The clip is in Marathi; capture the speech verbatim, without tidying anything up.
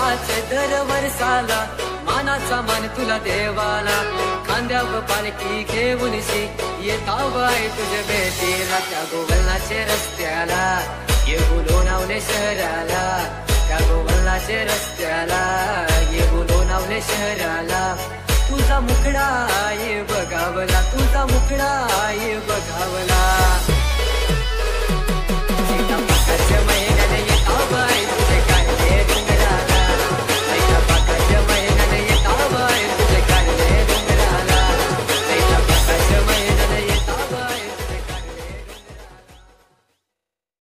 हाच दर वर्षाला, मानाचा मान तुला देवाला. खांद्यावर पालखी घेऊन शी येताव आहे तुझ्या भेटीला. त्या गोवलनाचे रस्त्याला ये लोणावले शहराला, त्या गोवलनाचे रस्त्याला ये लोणावले शहराला. तुझा मुखडा ये बघावला, तुझा मुखडा ये बघावला.